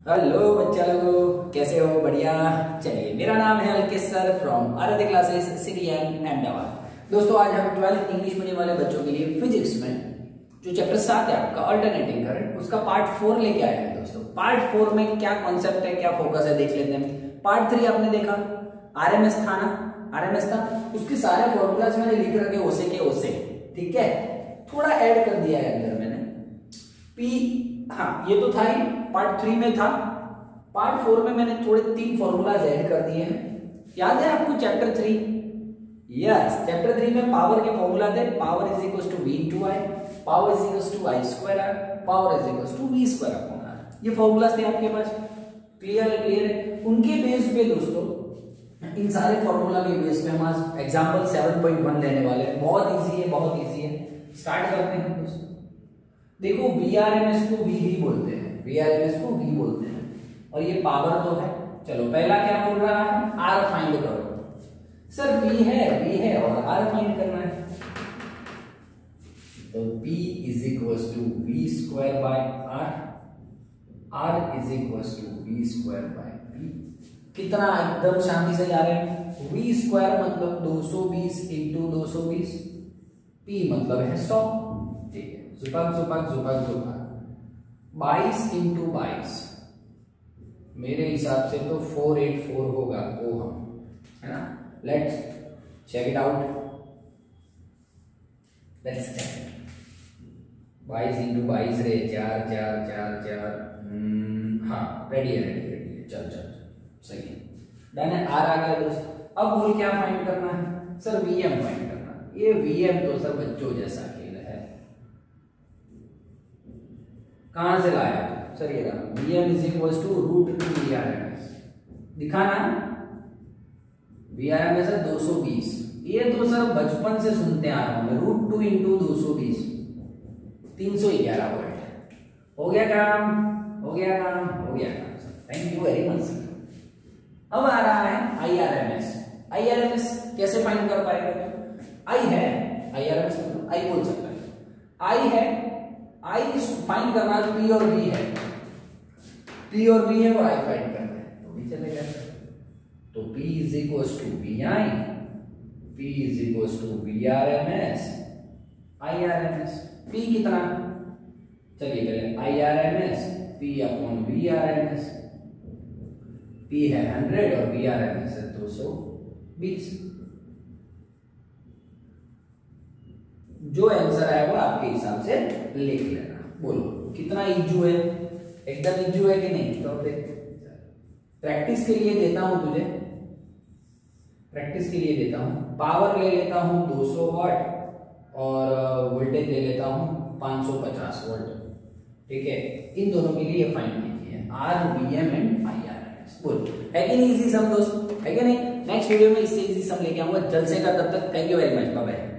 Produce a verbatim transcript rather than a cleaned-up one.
Hello बच्चा लोगों, कैसे हो? बढ़िया। चलिए, मेरा नाम है Alkesh sir from Aaradhya classes city and Ahmedabad. दोस्तों, आज हम ट्वेल्थ इंग्लिश मीडियम वाले बच्चों के लिए फिजिक्स में जो चैप्टर सात है आपका अल्टरनेटिंग करंट, उसका पार्ट फोर लेके आए हैं। दोस्तों, पार्ट फोर में क्या कॉन्सेप्ट है, क्या फोकस है, देख लेते हैं। पार्ट थ्री आपने देखा, आरएमएस था ना, आरएमएस था, उसके सारे फॉर्मूलाज मैंने लिख रखे ओसे के ओसे, ठीक है। थोड़ा ऐड कर दिया है अंदर मैंने पी, हाँ ये तो था ही, पार्ट थ्री में था। पार्ट फोर में मैंने थोड़े तीन फॉर्मूलाज ऐड कर दिए हैं। याद है आपको chapter three? Yes, chapter three में पावर के फॉर्मूला थे। Power is equal to V into I, power is equal to I square R, power is equal to V square upon R. ये फॉर्मूलाज थे आपके पास। क्लियर है? Clear है। उनके base पे दोस्तों, इन सारे फॉर्मूला के बेस पे हम आज एग्जांपल सेवन पॉइंट वन लेने वाले हैं। बहुत इजी है, बहुत इजी है। स्टार्ट करते हैं दोस्तों। देखो, वी आर एम एस को वी ही बोलते हैं, वी आर एम एस को वी बोलते हैं, और ये पावर तो है। चलो, पहला क्या बोल रहा है? आर फाइंड करो। सर वी है, वी है और आर फाइंड करना है, तो P is equal to V square by R, R is equal to V square by P. कितना एकदम शांति से जा रहे हैं। वी स्क्वायर मतलब दो सौ बीस इंटू दो सौ बीस, पी मतलब है सौ, ठीक है। जुपक जुपक जुपक जुपक बाईस इंटू बाईस, मेरे हिसाब से तो फोर एट फोर होगा ओहम, है ना। Let's check it out, let's check. बाईस इंटू बाईस रे चार चार चार चार, हाँ रेडी है, रेडी रेडी है। चल चल सही है, डन है। आर आ गया दोस्त। अब बोल क्या फाइंड करना है? सर वीएम फाइंड करना है। ये वीएम तो सर बच्चों जैसा खेल है, कहां से लाया सर? ये रहा, VM is equal to root two V R M S. दिखाना वी आर एम एस है दो सौ बीस। ये तो सर बचपन से सुनते आ रहा हूं, रूट टू इंटू दो सौ बीस, तीन सौ ग्यारह वोल्ट। हो गया काम, हो गया काम, हो गया काम sir, thank you very much sir. अब आ रहा है I R M S. I R M S कैसे फाइंड कर पाएगा? आई है, I R M S I बोल सकता है, आई है, आई फाइंड करना, पी और वी है, पी और वी है और आई फाइंड करना है, तो भी चलेगा। तो P is equal to V I, P is equal to V R M S, I R M S. P कितना? चलिए पहले I R M S, P upon V R M S. P है हंड्रेड और V R M S है दो सौ बीस। जो आंसर है वो आपके हिसाब से लिख लेना। बोलो कितना इजू है? एकदम इजू है कि नहीं? तो देख, प्रैक्टिस के लिए देता हूं तुझे, प्रैक्टिस के लिए देता हूं। पावर ले लेता हूं दो सौ वाट और वोल्टेज ले लेता हूं पाँच सौ पचास वोल्ट, ठीक है। इन दोनों के लिए फाइंड कीजिए R V M and I R M S. बोल, है कि नहीं इजी सम दोस्त? है कि नहीं? नेक्स्ट वीडियो में इससे इजी सम लेके आऊंगा जल्द से। तब तक thank you very much, bye bye.